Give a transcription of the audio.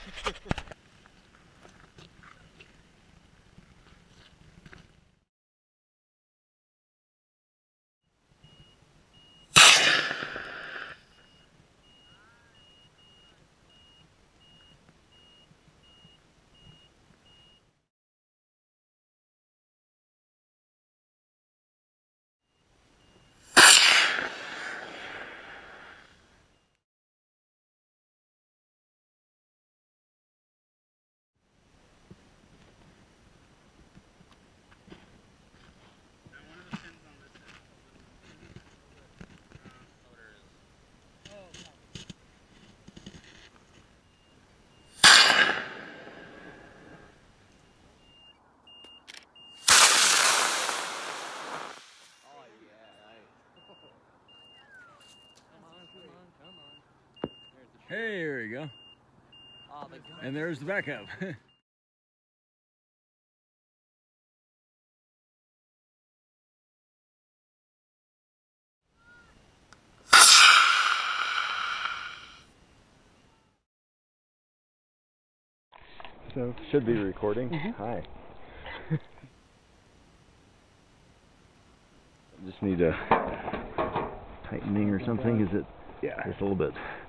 Hey, there you go. And there's the backup. So should be recording. Hi. Just need a tightening or something. Is it? Yeah. Just a little bit.